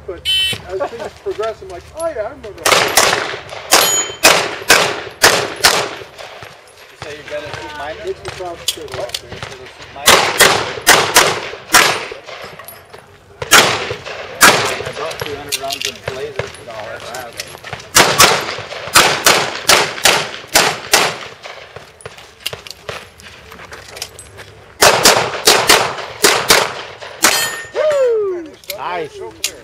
but as things progress, I'm like, oh yeah, I remember. You say you're gonna shoot minor? Makes me proud to say that. What? You're gonna shoot minor? I brought 200 rounds of lasers for all that. Nice.